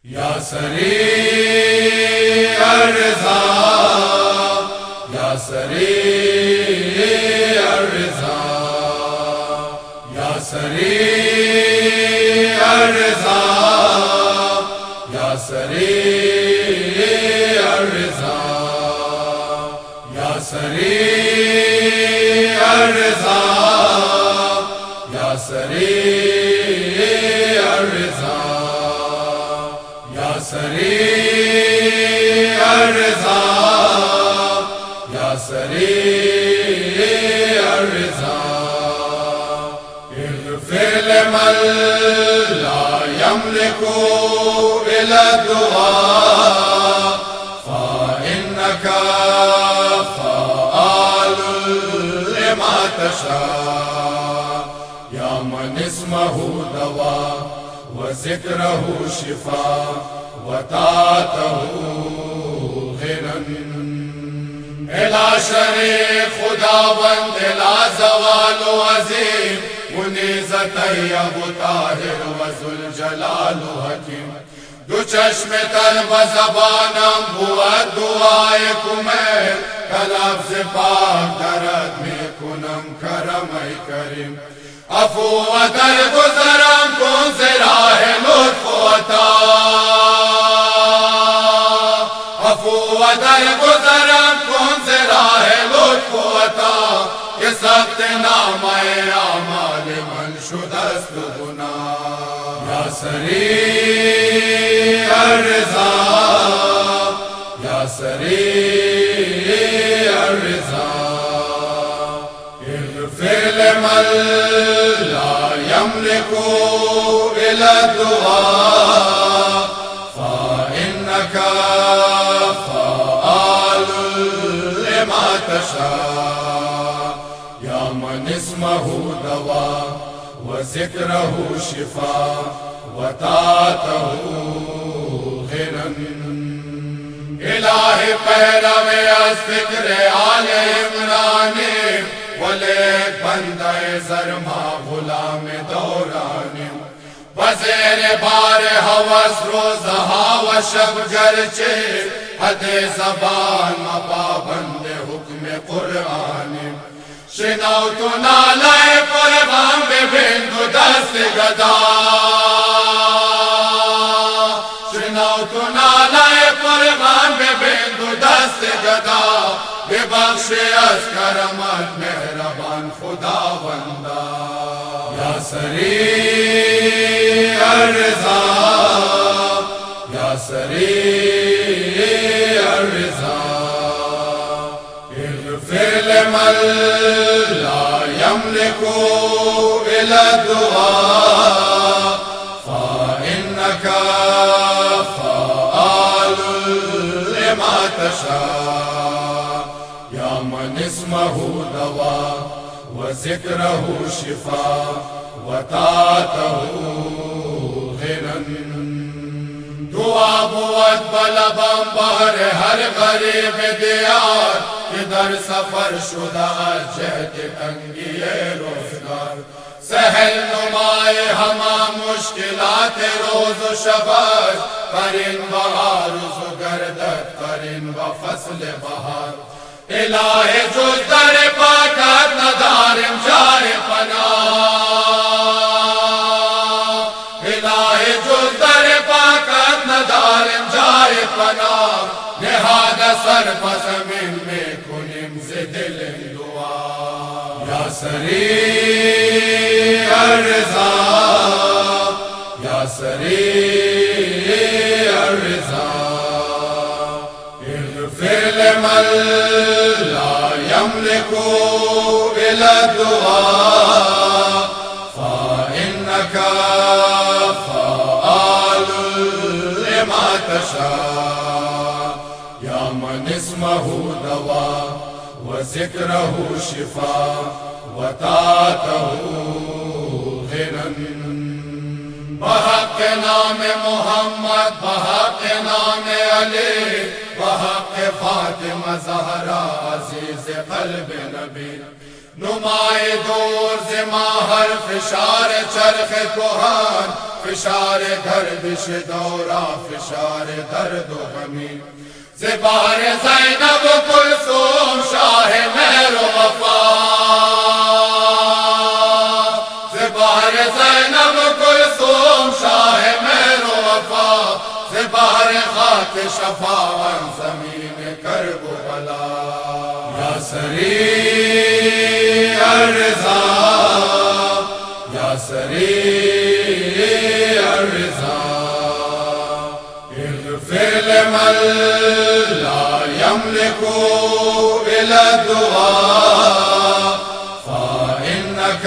یا سریع الرضا یا سریع الرضا یا سریع الرضا یا سریع الرضا یا سریع الرضا یا سریع الرضا یا سریع الرضا یا سریع الرضا اغفر لمن لا يملك إلا الدعاء فإنك فعال لما تشاء يا من اسمه دواء وذكره شفاء وطاعته غنى الى شریک خداوند لا زوال عظیم منیز طیب طاہر وذوالجلال حکیم دو چشم طلب زبانم بود دعای کمر کلفظ پاک درد می کنم کرم ای کریم عفو و درگذرم کن ز راه لطف و عطا عفو و درگذرم کن ز راه لطف و عطا کہ سخت نامہ اعمال من شده است گناه یا سریع الرضا یا سریع الرضا اغفر لمن لا يملك إلا الدعاء فإنك فعال لما تشاء يا من اسمه دواء وذكره شفاء وطاعته غنى الہی پیرو از فکر آل عمرانی ولیک بندہ زرما غلام دورانی بزیر بار حوث روزہا و شب گرچے حد زبان مپابند حکم قرآنی شنوت نالائے قربان ببند دست گدا شنوت نالائے قربان ببند دست گدا ببخش از کرمت مہربان خداوندا یا سریع الرضا یا سریع الرضا اغفر لمن لا يملك إلا الدعاء فإنك فعال لما تشاء يا من اسمه دواء وذكره شفاء وطاعته غنى دعا بود بلبم بہر ہر غریب دیار کہ در سفر شدہ جہد تنگی روزگار سہل نمائے ہما مشکلات روز و شبر قرین بہار و گردت قرین و فصل بہار الہ جز در پاکت ندارم جائے پناہ الہ جز در پاکت ندارم جائے پناہ نہاد سر پزمین میں کنیم ز دل دعا یا سریع الرضا یا سریع الرضا اغفر لمن لا يملك إلا الدعاء فإنك فعال لما تشاء يا من اسمه دواء وذكره شفاء وطاعته غنى بحق نام محمد بحق نام علی بحق فاطمہ زہرا عزیز قلب نبی نمائے دور زما ہر فشار چرخ کوہان فشار گردش دورہ فشار درد و غمی زبار زینب کلثوم شاہ مہر و وفا زبار زینب کلثوم شاہ مہر و وفا زبار خاک شفا زمین کرب و بلا یا سری الرضا یا سری الرضا اغفر لمن لا يملك إلى الدعاء فإنك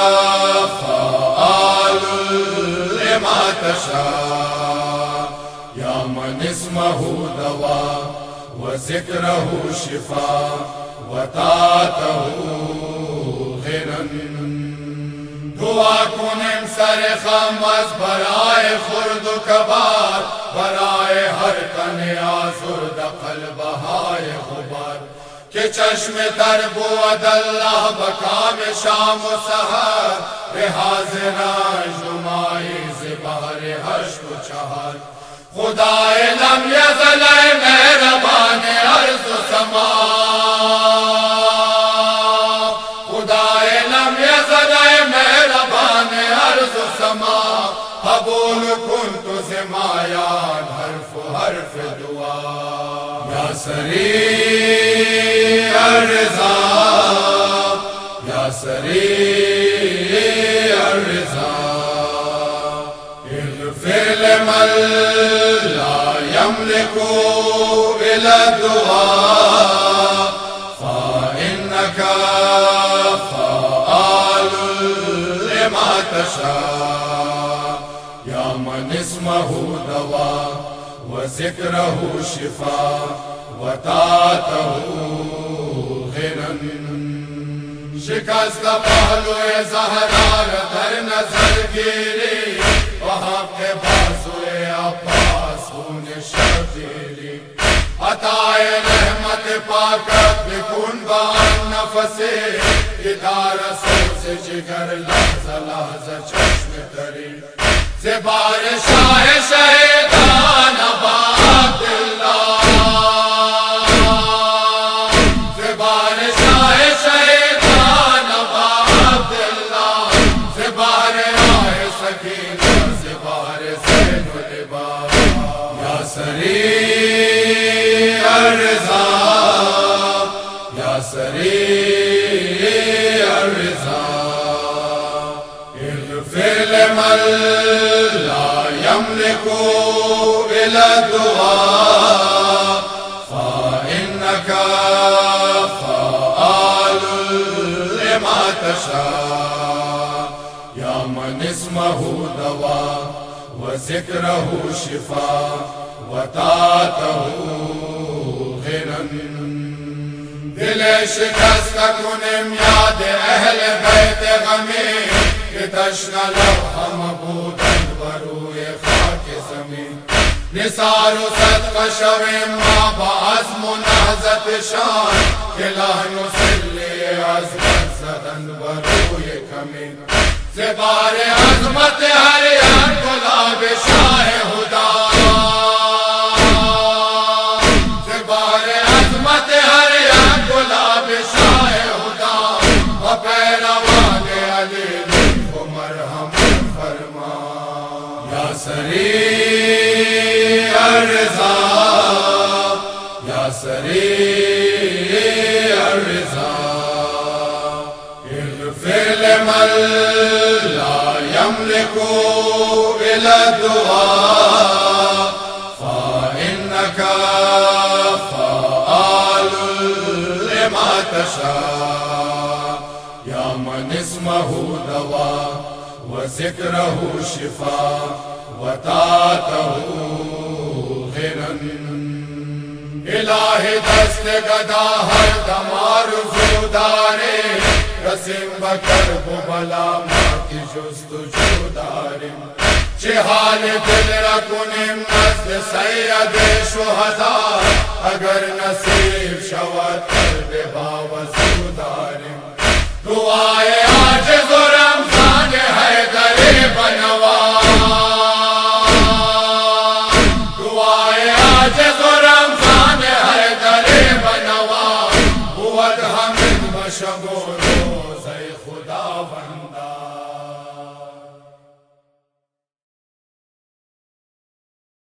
فعال لما تشاء يا من اسمه دواء وذكره شفاء وطاعته غنى دعا کنیم سر خمس برائے خرد و کبار برائے ہر تن آزرد قلب ہائے غبار کہ چشم تر بود اللہ بکام شام و سحر بحاضران جمائی زبار حشت و چہر خدای لم یزل مہربان عرض و سما خدای لم یزل قبول کنت زمایان حرف دعا یا سری الرضا یا سری الرضا اغفر لمن لا يملك إلى الدعاء فإنك فعال لما تشاء يا من اسمه دواء وذكره شفاء وطاعته غنى شکست پہلو زہرا در نظر گیری وہاں کے بازو عباس خون شبیری عطائے رحمت پاکت بکن بان نفسے ادار سوز جگر لحظہ لحظہ چشم تری زبار شاہ شہدان آباد اللہ زبار شاہ شہدان آباد اللہ زبار راہ سکینہ زبار زین العباد یا سری الرضا یا سری الرضا اغفر لمن لا يملك إلى الدعاء فإنك فعال لما تشاء يا من اسمه دواء وذكره شفاء وطاعته غنى دل شکست کنیم یاد اہل بیت غمی کہ تشنہ لوح مبودن بروئے خاک زمین نثار و صدقہ شویم ما بعزم و نہضت شان کہ لہن و سلی عظمت زدن بروئے کمین زبار عظمت ہر یار گلاب شاہ خدا زبار عظمت ہر یار گلاب شاہ خدا پیروان علی کو مرحم فرما یا سری الرضا یا سری الرضا اغفر لمن لا يملك إلى الدعاء فإنك فعال لما تشاء يا من اسمه دواء وذكره شفاء وطاعته غنى الہ دست گدا ہر دم آرزو دارے رسم بکرب و بلا ماں کی جستجو دارم چه حال دل را کنیم نزد سید شهدا اگر نصیب شود قلب باوزو داریم دعای عاجز و رمضان حیدر بنوا شب و روز خدا بندہ